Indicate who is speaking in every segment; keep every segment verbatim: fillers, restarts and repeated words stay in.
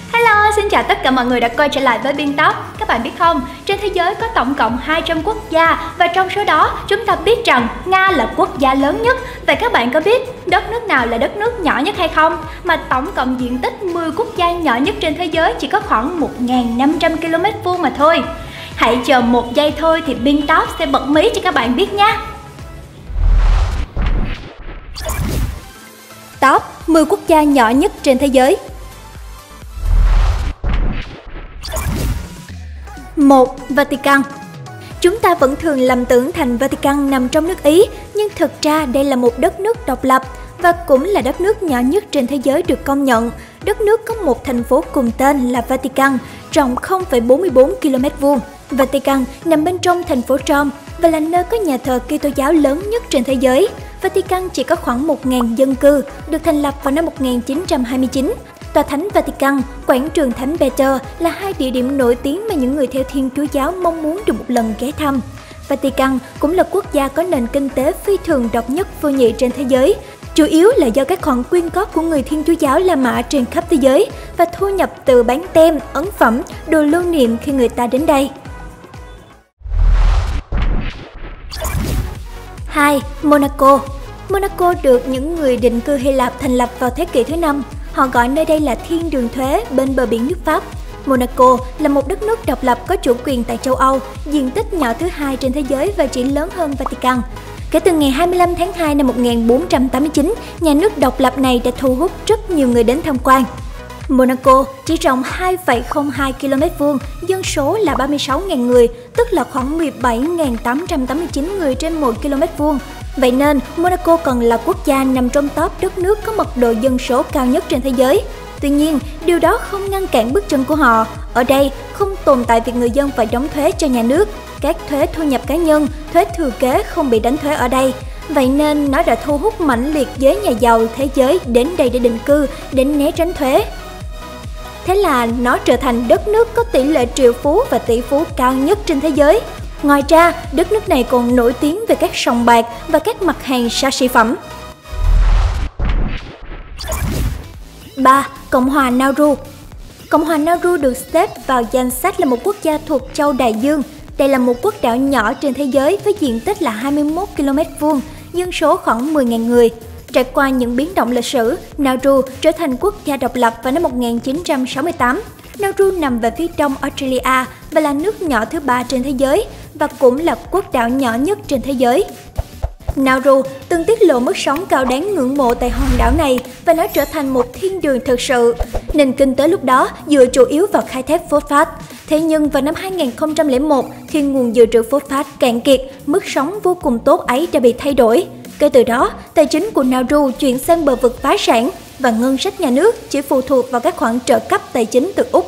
Speaker 1: Hello, xin chào tất cả mọi người đã quay trở lại với Biên Tóc. Các bạn biết không, trên thế giới có tổng cộng hai trăm quốc gia và trong số đó chúng ta biết rằng Nga là quốc gia lớn nhất. Vậy các bạn có biết đất nước nào là đất nước nhỏ nhất hay không? Mà tổng cộng diện tích mười quốc gia nhỏ nhất trên thế giới chỉ có khoảng một nghìn năm trăm ki lô mét vuông mà thôi. Hãy chờ một giây thôi thì Biên Tóc sẽ bật mí cho các bạn biết nha. Top mười quốc gia nhỏ nhất trên thế giới. một. Vatican. Chúng ta vẫn thường lầm tưởng thành Vatican nằm trong nước Ý, nhưng thực ra đây là một đất nước độc lập và cũng là đất nước nhỏ nhất trên thế giới được công nhận. Đất nước có một thành phố cùng tên là Vatican, rộng không phẩy bốn mươi bốn ki lô mét vuông. Vatican nằm bên trong thành phố Rome và là nơi có nhà thờ Kitô giáo lớn nhất trên thế giới. Vatican chỉ có khoảng một nghìn dân cư, được thành lập vào năm một nghìn chín trăm hai mươi chín. Tòa Thánh Vatican, quảng trường Thánh Peter là hai địa điểm nổi tiếng mà những người theo Thiên Chúa giáo mong muốn được một lần ghé thăm. Vatican cũng là quốc gia có nền kinh tế phi thường độc nhất vô nhị trên thế giới, chủ yếu là do các khoản quyên góp của người Thiên Chúa giáo La Mã trên khắp thế giới và thu nhập từ bán tem, ấn phẩm, đồ lưu niệm khi người ta đến đây. hai. Monaco. Monaco được những người định cư Hy Lạp thành lập vào thế kỷ thứ năm. Họ gọi nơi đây là thiên đường thuế bên bờ biển nước Pháp. Monaco là một đất nước độc lập có chủ quyền tại châu Âu, diện tích nhỏ thứ hai trên thế giới và chỉ lớn hơn Vatican. Kể từ ngày hai mươi lăm tháng hai năm một nghìn bốn trăm tám mươi chín, nhà nước độc lập này đã thu hút rất nhiều người đến tham quan. Monaco chỉ rộng hai phẩy không hai ki lô mét vuông, dân số là ba mươi sáu nghìn người, tức là khoảng mười bảy nghìn tám trăm tám mươi chín người trên một ki lô mét vuông. Vậy nên, Monaco còn là quốc gia nằm trong top đất nước có mật độ dân số cao nhất trên thế giới. Tuy nhiên, điều đó không ngăn cản bước chân của họ. Ở đây, không tồn tại việc người dân phải đóng thuế cho nhà nước. Các thuế thu nhập cá nhân, thuế thừa kế không bị đánh thuế ở đây. Vậy nên, nó đã thu hút mãnh liệt giới nhà giàu thế giới đến đây để định cư, để né tránh thuế. Thế là nó trở thành đất nước có tỷ lệ triệu phú và tỷ phú cao nhất trên thế giới. Ngoài ra, đất nước này còn nổi tiếng về các sòng bạc và các mặt hàng xa xỉ phẩm. ba. Cộng hòa Nauru. Cộng hòa Nauru được xếp vào danh sách là một quốc gia thuộc châu Đại Dương. Đây là một quốc đảo nhỏ trên thế giới với diện tích là hai mươi mốt ki lô mét vuông, dân số khoảng mười nghìn người. Trải qua những biến động lịch sử, Nauru trở thành quốc gia độc lập vào năm một nghìn chín trăm sáu mươi tám. Nauru nằm về phía đông Australia và là nước nhỏ thứ ba trên thế giới và cũng là quốc đảo nhỏ nhất trên thế giới. Nauru từng tiết lộ mức sống cao đáng ngưỡng mộ tại hòn đảo này và nó trở thành một thiên đường thực sự. Nền kinh tế lúc đó dựa chủ yếu vào khai thác phốt phát. Thế nhưng vào năm hai nghìn không trăm lẻ một, khi nguồn dự trữ phốt phát cạn kiệt, mức sống vô cùng tốt ấy đã bị thay đổi. Kể từ đó, tài chính của Nauru chuyển sang bờ vực phá sản và ngân sách nhà nước chỉ phụ thuộc vào các khoản trợ cấp tài chính từ Úc.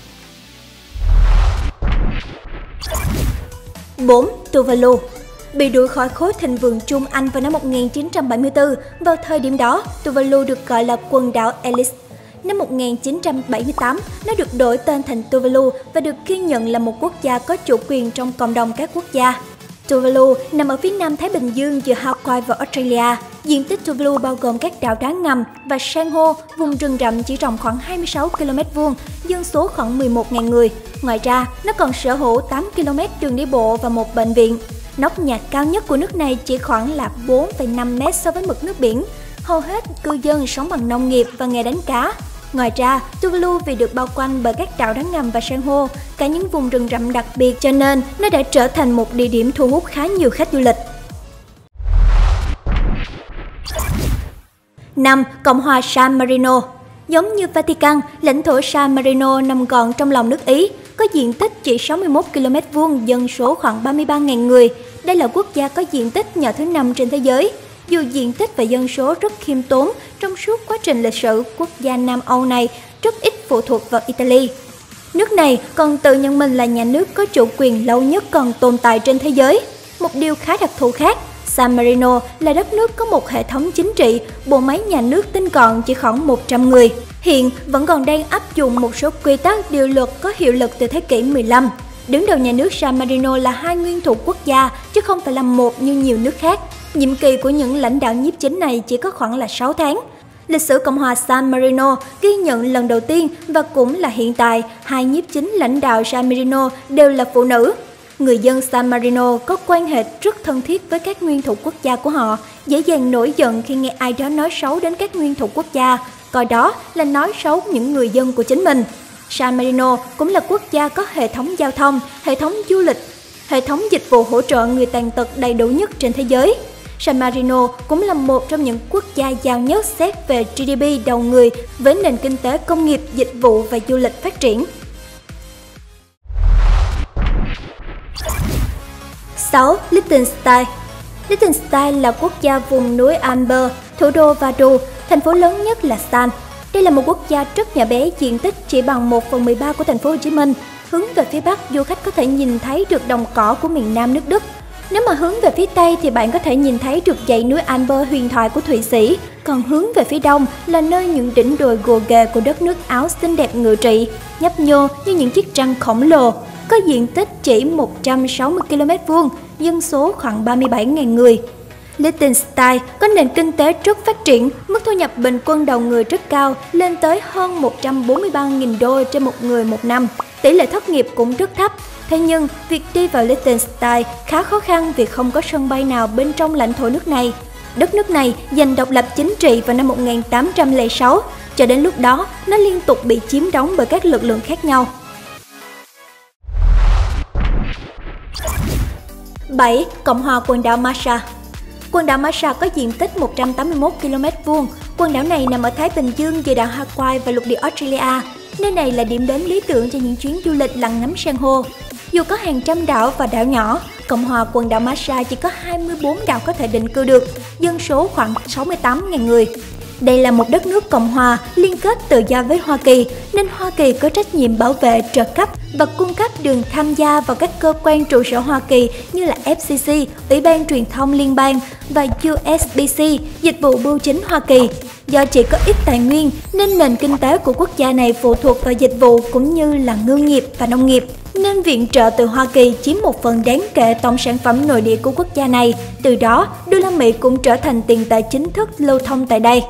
Speaker 1: bốn. Tuvalu. Bị đuổi khỏi khối thịnh vượng Trung Anh vào năm một nghìn chín trăm bảy mươi tư, vào thời điểm đó, Tuvalu được gọi là quần đảo Ellis. Năm một nghìn chín trăm bảy mươi tám, nó được đổi tên thành Tuvalu và được ghi nhận là một quốc gia có chủ quyền trong cộng đồng các quốc gia. Tuvalu nằm ở phía nam Thái Bình Dương giữa Hawaii và Australia. Diện tích Tuvalu bao gồm các đảo đá ngầm và san hô, vùng rừng rậm chỉ rộng khoảng hai mươi sáu ki lô mét vuông, dân số khoảng mười một nghìn người. Ngoài ra, nó còn sở hữu tám ki lô mét đường đi bộ và một bệnh viện. Nóc nhà cao nhất của nước này chỉ khoảng là bốn phẩy năm mét so với mực nước biển. Hầu hết cư dân sống bằng nông nghiệp và nghề đánh cá. Ngoài ra, Tuvalu vì được bao quanh bởi các đảo đá ngầm và san hô, cả những vùng rừng rậm đặc biệt cho nên nó đã trở thành một địa điểm thu hút khá nhiều khách du lịch. năm. Cộng hòa San Marino. Giống như Vatican, lãnh thổ San Marino nằm gọn trong lòng nước Ý, có diện tích chỉ sáu mươi mốt ki lô mét vuông, dân số khoảng ba mươi ba nghìn người. Đây là quốc gia có diện tích nhỏ thứ năm trên thế giới. Dù diện tích và dân số rất khiêm tốn, trong suốt quá trình lịch sử, quốc gia Nam Âu này rất ít phụ thuộc vào Italy. Nước này còn tự nhận mình là nhà nước có chủ quyền lâu nhất còn tồn tại trên thế giới. Một điều khá đặc thù khác, San Marino là đất nước có một hệ thống chính trị, bộ máy nhà nước tinh gọn chỉ khoảng một trăm người. Hiện vẫn còn đang áp dụng một số quy tắc điều luật có hiệu lực từ thế kỷ mười lăm. Đứng đầu nhà nước San Marino là hai nguyên thủ quốc gia, chứ không phải là một như nhiều nước khác. Nhiệm kỳ của những lãnh đạo nhiếp chính này chỉ có khoảng là sáu tháng. Lịch sử Cộng hòa San Marino ghi nhận lần đầu tiên và cũng là hiện tại, hai nhiếp chính lãnh đạo San Marino đều là phụ nữ. Người dân San Marino có quan hệ rất thân thiết với các nguyên thủ quốc gia của họ, dễ dàng nổi giận khi nghe ai đó nói xấu đến các nguyên thủ quốc gia, coi đó là nói xấu những người dân của chính mình. San Marino cũng là quốc gia có hệ thống giao thông, hệ thống du lịch, hệ thống dịch vụ hỗ trợ người tàn tật đầy đủ nhất trên thế giới. San Marino cũng là một trong những quốc gia giàu nhất xét về giê đê pê đầu người với nền kinh tế công nghiệp, dịch vụ và du lịch phát triển. sáu. Liechtenstein. Liechtenstein là quốc gia vùng núi Alper, thủ đô Vaduz, thành phố lớn nhất là San. Đây là một quốc gia rất nhỏ bé, diện tích chỉ bằng một phần mười ba của thành phố Hồ Chí Minh. Hướng về phía Bắc, du khách có thể nhìn thấy được đồng cỏ của miền Nam nước Đức. Nếu mà hướng về phía Tây thì bạn có thể nhìn thấy được dãy núi Alper huyền thoại của Thụy Sĩ. Còn hướng về phía Đông là nơi những đỉnh đồi gồ ghề của đất nước Áo xinh đẹp ngự trị, nhấp nhô như những chiếc trăng khổng lồ. Có diện tích chỉ một trăm sáu mươi ki lô mét vuông, dân số khoảng ba mươi bảy nghìn người. Liechtenstein có nền kinh tế rất phát triển, mức thu nhập bình quân đầu người rất cao, lên tới hơn một trăm bốn mươi ba nghìn đô trên một người một năm. Tỷ lệ thất nghiệp cũng rất thấp. Thế nhưng, việc đi vào Liechtenstein khá khó khăn vì không có sân bay nào bên trong lãnh thổ nước này. Đất nước này giành độc lập chính trị vào năm một nghìn tám trăm lẻ sáu, cho đến lúc đó nó liên tục bị chiếm đóng bởi các lực lượng khác nhau. bảy. Cộng hòa quần đảo Marshall. Quần đảo Marshall có diện tích một trăm tám mươi mốt ki lô mét vuông. Quần đảo này nằm ở Thái Bình Dương, giữa đảo Hawaii và lục địa Australia. Nơi này là điểm đến lý tưởng cho những chuyến du lịch lặn ngắm san hô. Dù có hàng trăm đảo và đảo nhỏ, Cộng hòa quần đảo Marshall chỉ có hai mươi bốn đảo có thể định cư được, dân số khoảng sáu mươi tám nghìn người. Đây là một đất nước cộng hòa liên kết tự do với Hoa Kỳ, nên Hoa Kỳ có trách nhiệm bảo vệ, trợ cấp và cung cấp đường tham gia vào các cơ quan trụ sở Hoa Kỳ như là ép xê xê, Ủy ban Truyền thông Liên bang và u ét bê xê, Dịch vụ Bưu chính Hoa Kỳ. Do chỉ có ít tài nguyên nên nền kinh tế của quốc gia này phụ thuộc vào dịch vụ cũng như là ngư nghiệp và nông nghiệp, nên viện trợ từ Hoa Kỳ chiếm một phần đáng kể tổng sản phẩm nội địa của quốc gia này. Từ đó, đô la Mỹ cũng trở thành tiền tệ chính thức lưu thông tại đây.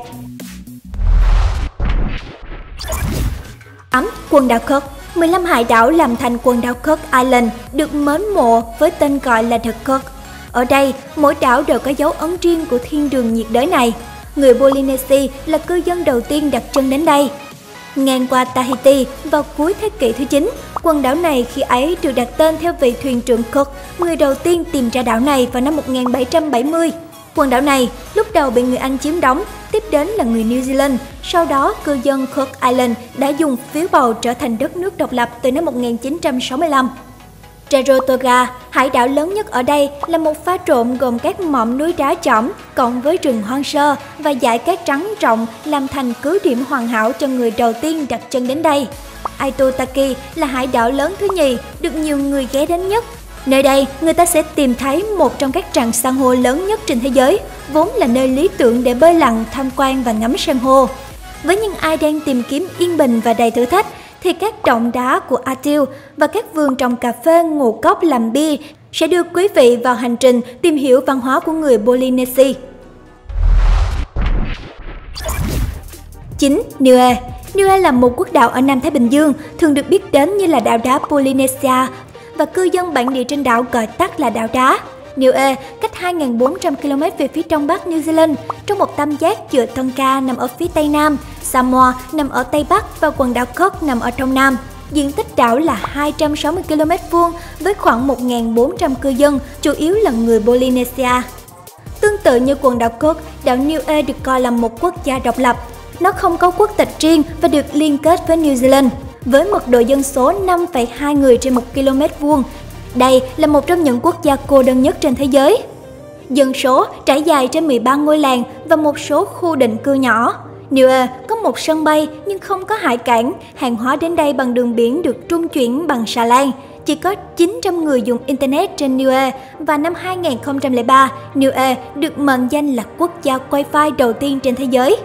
Speaker 1: tám. Quần đảo Cook. mười lăm hải đảo làm thành quần đảo Cook Island, được mến mộ với tên gọi là The Cook. Ở đây, mỗi đảo đều có dấu ấn riêng của thiên đường nhiệt đới này. Người Polynesia là cư dân đầu tiên đặt chân đến đây. Ngang qua Tahiti vào cuối thế kỷ thứ chín, quần đảo này khi ấy được đặt tên theo vị thuyền trưởng Cook, người đầu tiên tìm ra đảo này vào năm một nghìn bảy trăm bảy mươi. Quần đảo này lúc đầu bị người Anh chiếm đóng, tiếp đến là người New Zealand. Sau đó, cư dân Cook Island đã dùng phiếu bầu trở thành đất nước độc lập từ năm một nghìn chín trăm sáu mươi lăm. Rarotonga, hải đảo lớn nhất ở đây, là một pha trộn gồm các mỏm núi đá chỏm cộng với rừng hoang sơ và dải cát trắng rộng làm thành cứ điểm hoàn hảo cho người đầu tiên đặt chân đến đây. Aitutaki là hải đảo lớn thứ nhì, được nhiều người ghé đến nhất. Nơi đây, người ta sẽ tìm thấy một trong các tràng san hô lớn nhất trên thế giới, vốn là nơi lý tưởng để bơi lặn, tham quan và ngắm san hô. Với những ai đang tìm kiếm yên bình và đầy thử thách, thì các động đá của Atil và các vườn trồng cà phê, ngũ cốc làm bia sẽ đưa quý vị vào hành trình tìm hiểu văn hóa của người Polynesia. chín. Niue. Niue là một quốc đảo ở Nam Thái Bình Dương, thường được biết đến như là đảo đá Polynesia, và cư dân bản địa trên đảo gọi tắt là đảo đá. Niue cách hai nghìn bốn trăm ki lô mét về phía đông bắc New Zealand, trong một tam giác giữa Tonga nằm ở phía tây nam, Samoa nằm ở tây bắc và quần đảo Cook nằm ở trong nam. Diện tích đảo là hai trăm sáu mươi ki lô mét vuông với khoảng một nghìn bốn trăm cư dân, chủ yếu là người Polynesia. Tương tự như quần đảo Cook, đảo Niue được coi là một quốc gia độc lập. Nó không có quốc tịch riêng và được liên kết với New Zealand. Với mật độ dân số năm phẩy hai người trên một ki lô mét vuông, đây là một trong những quốc gia cô đơn nhất trên thế giới. Dân số trải dài trên mười ba ngôi làng và một số khu định cư nhỏ. Niue có một sân bay nhưng không có hải cảng, hàng hóa đến đây bằng đường biển được trung chuyển bằng xà lan. Chỉ có chín trăm người dùng Internet trên Niue và năm hai nghìn không trăm lẻ ba, Niue được mệnh danh là quốc gia Wi-Fi đầu tiên trên thế giới.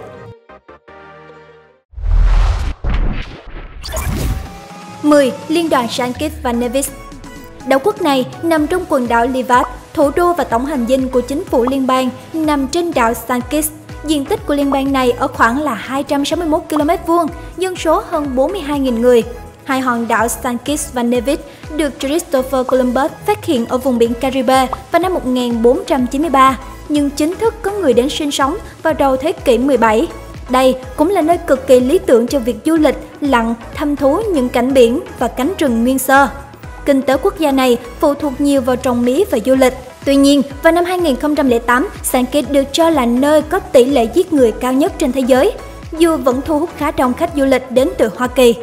Speaker 1: mười. Liên đoàn Saint Kitts và Nevis. Đảo quốc này nằm trong quần đảo Leeward, thủ đô và tổng hành dinh của chính phủ liên bang nằm trên đảo Saint Kitts. diện tích của liên bang này ở khoảng là hai trăm sáu mươi mốt ki lô mét vuông, dân số hơn bốn mươi hai nghìn người. Hai hòn đảo Saint Kitts và Nevis được Christopher Columbus phát hiện ở vùng biển Caribe vào năm một nghìn bốn trăm chín mươi ba, nhưng chính thức có người đến sinh sống vào đầu thế kỷ mười bảy. Đây cũng là nơi cực kỳ lý tưởng cho việc du lịch, lặn, thăm thú những cảnh biển và cánh rừng nguyên sơ. Kinh tế quốc gia này phụ thuộc nhiều vào trồng mía và du lịch. Tuy nhiên, vào năm hai nghìn không trăm lẻ tám, Saint Kitts được cho là nơi có tỷ lệ giết người cao nhất trên thế giới, dù vẫn thu hút khá đông khách du lịch đến từ Hoa Kỳ.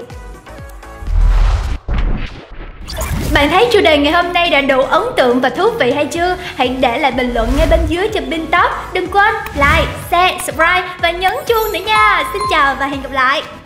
Speaker 1: Bạn thấy chủ đề ngày hôm nay đã đủ ấn tượng và thú vị hay chưa? Hãy để lại bình luận ngay bên dưới cho Bin Top. Đừng quên like, share, subscribe và nhấn chuông nữa nha. Xin chào và hẹn gặp lại.